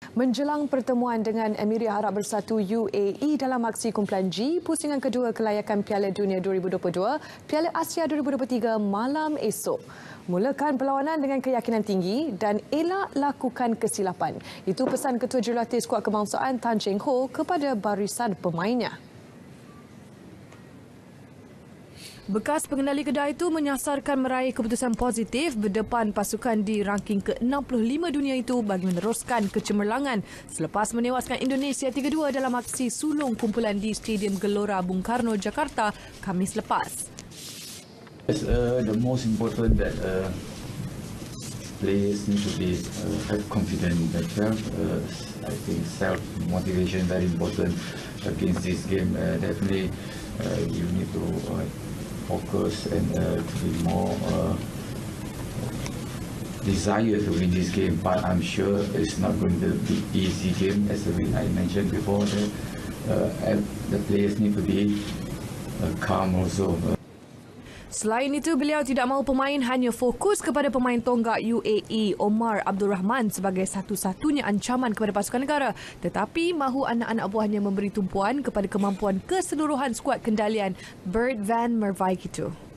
Menjelang pertemuan dengan Emirat Arab Bersatu UAE dalam aksi kumpulan G, pusingan kedua kelayakan Piala Dunia 2022, Piala Asia 2023 malam esok. Mulakan perlawanan dengan keyakinan tinggi dan elak lakukan kesilapan. Itu pesan Ketua Jurulatih Skuad Kebangsaan Tan Cheng Ho kepada barisan pemainnya. Bekas pengendali kedai itu menyasarkan meraih keputusan positif berdepan pasukan di ranking ke-65 dunia itu bagi meneruskan kecemerlangan selepas menewaskan Indonesia 3-2 dalam aksi sulung kumpulan di Stadium Gelora Bung Karno, Jakarta, Khamis lepas. The most important that players need to be have confidence in themselves. I think self-motivation very important against this game. Definitely, you need to focus and to be more desire to win this game. But I'm sure it's not going to be easy game, as I mentioned before. That the players need to be calm also. Selain itu, beliau tidak mahu pemain hanya fokus kepada pemain tonggak UAE Omar Abdul Rahman sebagai satu-satunya ancaman kepada pasukan negara, tetapi mahu anak-anak buahnya memberi tumpuan kepada kemampuan keseluruhan skuad kendalian Bert van Merwijk itu.